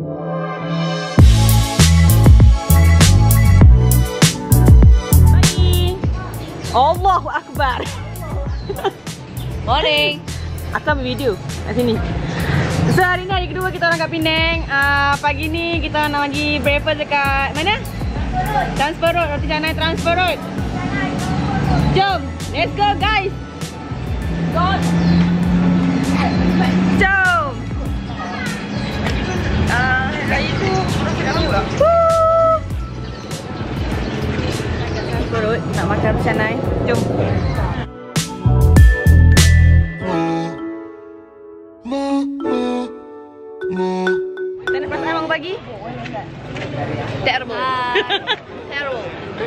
Allahu Akbar. Morning. Aku ambil video kat sini. So hari ni hari kedua kita orang kat Penang. Pagi ni kita nak pergi breakfast dekat mana? Transfer Road. Roti canai Transfer Road. Jom, let's go guys. Jom. Hari tu roti canai juga. Transfer Road nak makan roti canai. Jom. Tak nak perasaan bangun pagi? Terrible. Terrible.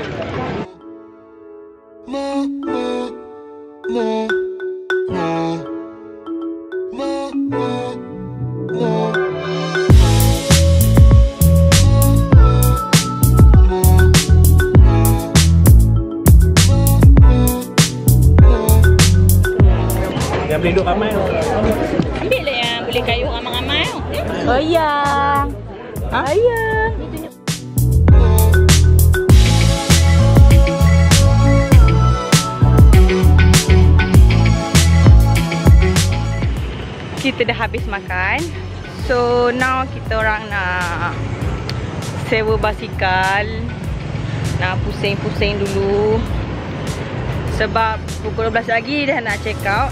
Yang boleh duduk ramai tu. Ambil lah yang boleh kayuh ramai-ramai tu. Oh ya. Ha? Ya. Kita dah habis makan. So now kita orang nak sewa basikal. Nak pusing-pusing dulu. Sebab pukul 12 lagi dah nak check out.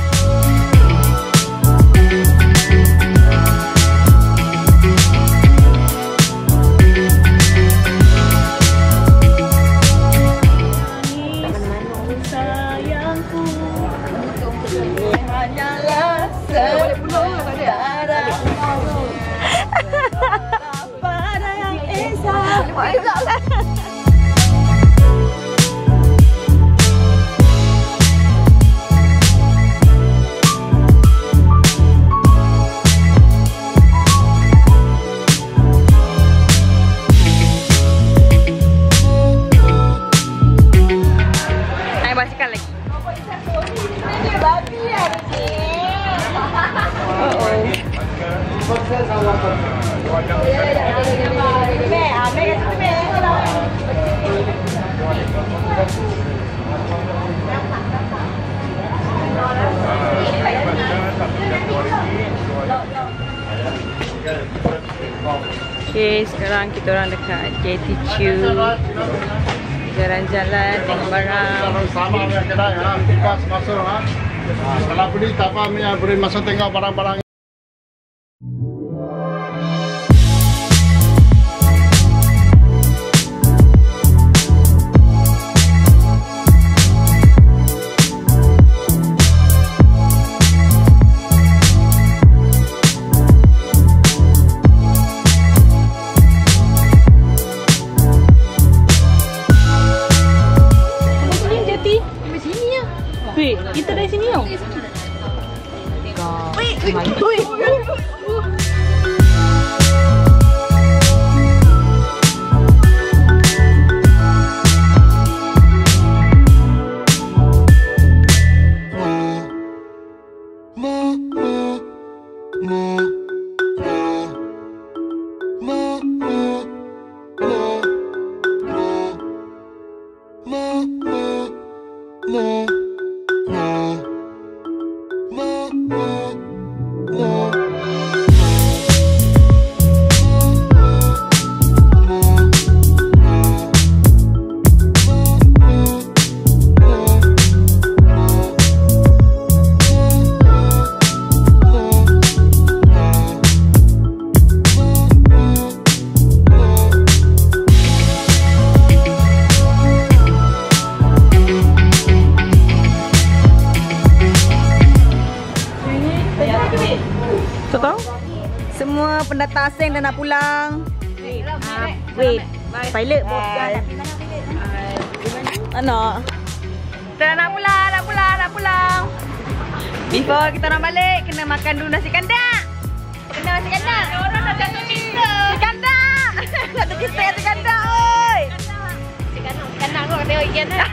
Basikal lagi. Babi ada ni. Okay, sekarang kita orang dekat JTQ. Jalan-jalan, tengok barang. Sama dengan kedai ha, bebas masuk ha. Kalau beli tak apa beri masa tengok barang-barang. Wait, kita dari sini tau. Wait. So tahu? Semua pendata asing dah nak pulang. Wait. Pilot bye. Anak. Kita nak pulang. Before kita nak balik, kena makan dulu nasi kandak. Nasi kandak. Orang dah jatuh cinta. Nasi kandak. Jatuh cinta nasi kandak, oi. Nasi kandak kau tengok ikan dah.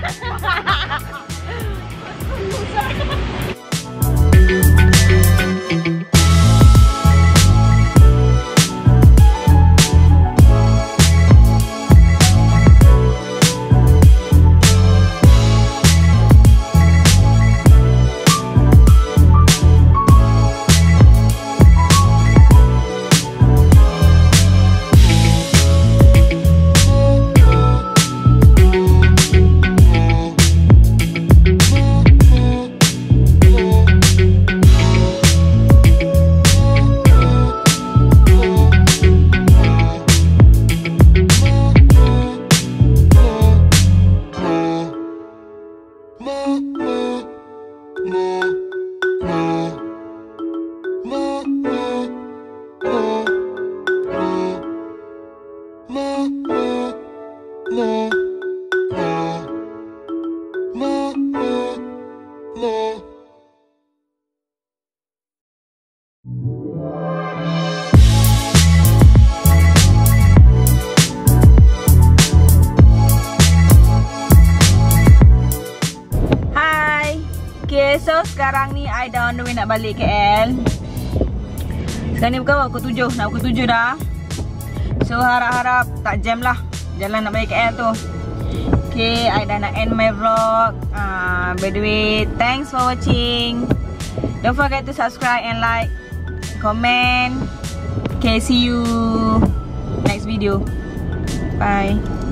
sekarang ni I dah on the way nak balik KL. Sekarang ni bukan pukul 7. Nak pukul 7 dah. So harap-harap tak jam lah jalan nak balik KL tu. Okay, I dah nak end my vlog. By the way, thanks for watching. Don't forget to subscribe and like, comment. Okay, see you next video. Bye.